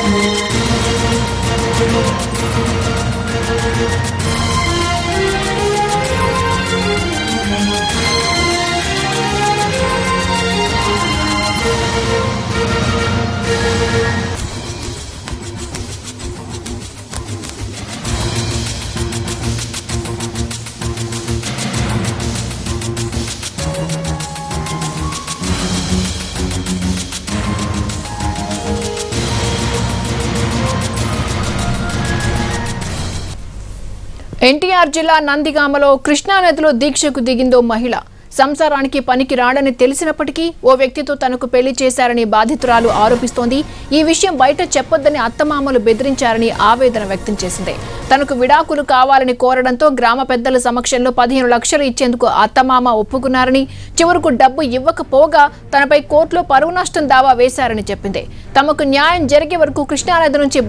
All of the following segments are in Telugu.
ఎన్టీఆర్ జిల్లా నందిగామలో కృష్ణా నదిలో దీక్షకు దిగిందో మహిళ. సంసారానికి పనికి రాడని తెలిసినప్పటికీ ఓ వ్యక్తితో తనకు పెళ్లి చేశారని బాధితురాలు ఆరోపిస్తోంది. ఈ విషయం బయట చెప్పొద్దని అత్తమామలు బెదిరించారని ఆవేదన వ్యక్తం చేసింది. తనకు విడాకులు కావాలని కోరడంతో గ్రామ పెద్దల సమక్షంలో 15 లక్షలు ఇచ్చేందుకు అత్తమామ ఒప్పుకున్నారని, చివరకు డబ్బు ఇవ్వకపోగా తనపై కోర్టులో పరువు నష్టం దావా వేశారని చెప్పింది. తమకు న్యాయం జరిగే వరకు కృష్ణానది నుంచి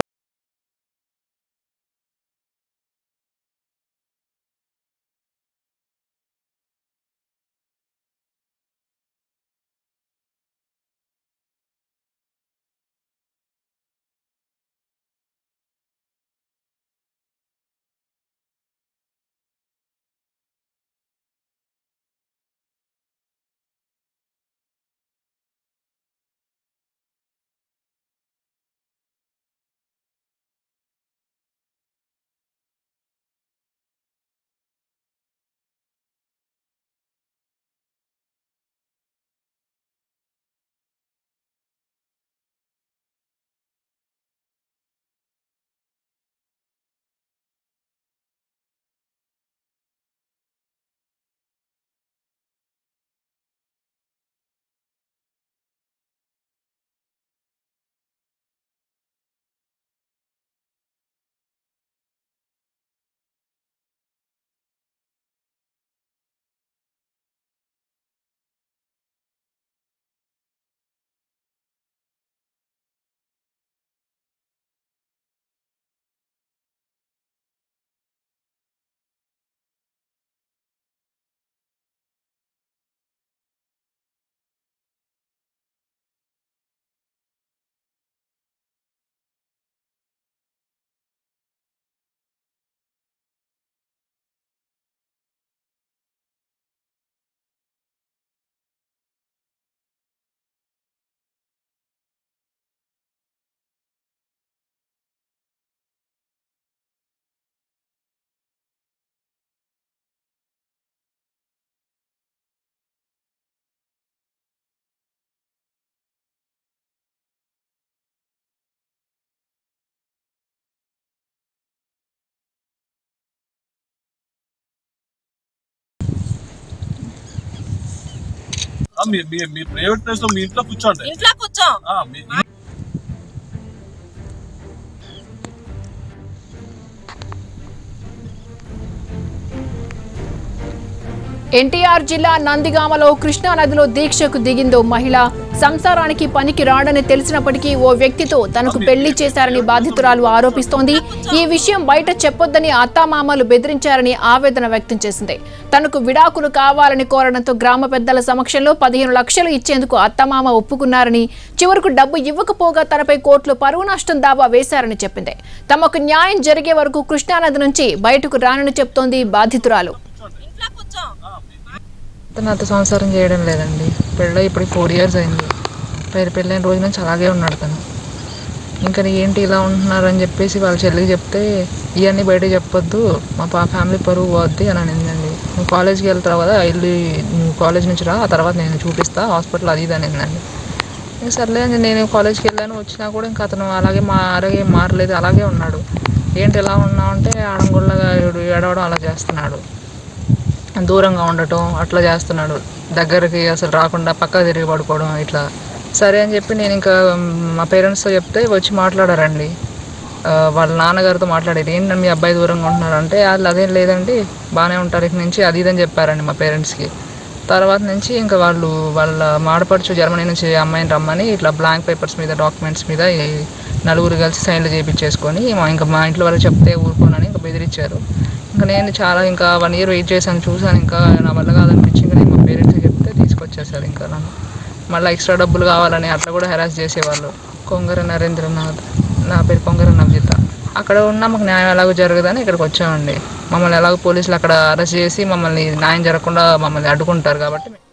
మీ ప్రైవేట్ ప్లేస్ లో మీ ఇంట్లో కూర్చోండి. ఎన్టీఆర్ జిల్లా నందిగామలో కృష్ణా నదిలో దీక్షకు దిగిందో మహిళ. సంసారానికి పనికి రాడని తెలిసినప్పటికీ ఓ వ్యక్తితో తనకు పెళ్లి చేశారని బాధితురాలు ఆరోపిస్తోంది. ఈ విషయం బయట చెప్పొద్దని అత్తామామలు బెదిరించారని ఆవేదన వ్యక్తం చేసింది. తనకు విడాకులు కావాలని కోరడంతో గ్రామ పెద్దల సమక్షంలో 15 లక్షలు ఇచ్చేందుకు అత్తమామ ఒప్పుకున్నారని, చివరకు డబ్బు ఇవ్వకపోగా తనపై కోర్టులో పరువు నష్టం దావా వేశారని చెప్పింది. తమకు న్యాయం జరిగే వరకు కృష్ణానది నుంచి బయటకు రానని చెప్తోంది బాధితురాలు. నాతో సంసారం చేయడం లేదండి. పెళ్ళి ఇప్పుడు 4 years అయింది. పెళ్ళైన రోజు నుంచి అలాగే ఉన్నాడు తను. ఇంకా ఏంటి ఇలా ఉంటున్నారని చెప్పేసి వాళ్ళ చెల్లికి చెప్తే, ఇవన్నీ బయట చెప్పొద్దు, మా ఫ్యామిలీ పరువు పోద్ది అని అనిందండి. నువ్వు కాలేజ్కి వెళ్తావు కదా, వెళ్ళి నువ్వు కాలేజ్ నుంచి రా, ఆ తర్వాత నేను చూపిస్తా హాస్పిటల్ అది ఇది అనిందండి. ఇంకా సర్లే అని నేను కాలేజ్కి వెళ్ళాను. వచ్చినా కూడా ఇంకా అతను అలాగే మారలేదు, అలాగే ఉన్నాడు. ఏంటి ఎలా ఉన్నావు అంటే ఆడంగుళ్ళగా ఏడవడం అలా చేస్తున్నాడు, దూరంగా ఉండటం అట్లా చేస్తున్నాడు. దగ్గరికి అసలు రాకుండా పక్క తిరిగి పడుకోవడం ఇట్లా. సరే అని చెప్పి నేను ఇంకా మా పేరెంట్స్తో చెప్తే వచ్చి మాట్లాడారండి. వాళ్ళ నాన్నగారితో మాట్లాడారు. ఏంటి మీ అబ్బాయి దూరంగా ఉంటున్నారు అంటే, వాళ్ళు అదేం లేదండి బాగానే ఉంటారు ఇక నుంచి అది ఇదని చెప్పారండి మా పేరెంట్స్కి. తర్వాత నుంచి ఇంకా వాళ్ళ మాడపడుచు జర్మనీ నుంచి అమ్మాయిని రమ్మని ఇట్లా బ్లాంక్ పేపర్స్ మీద డాక్యుమెంట్స్ మీద 4 కలిసి సైన్లు చేయించేసుకొని ఇంకా మా ఇంట్లో వాళ్ళు చెప్తే ఊరుకోనని ఇంకా బెదిరించారు. ఇంకా నేను చాలా ఇంకా 1 year వెయిట్ చేశాను, చూశాను. ఇంకా నా వల్ల కాదనిపించి ఇంకా నేను మా పేరెంట్స్కి చెప్తే తీసుకొచ్చేసారు. ఇంకా నన్ను మళ్ళీ ఎక్స్ట్రా డబ్బులు కావాలని అట్లా కూడా హెరాస్ చేసేవాళ్ళు. కొంగర నరేంద్రనాథ్ నా పేరు పొంగర నవ్జిత. అక్కడ ఉన్న మాకు న్యాయం ఎలాగో జరగదని ఇక్కడికి వచ్చామండి. మమ్మల్ని ఎలాగో పోలీసులు అక్కడ అరెస్ట్ చేసి మమ్మల్ని న్యాయం జరగకుండా మమ్మల్ని అడ్డుకుంటారు కాబట్టి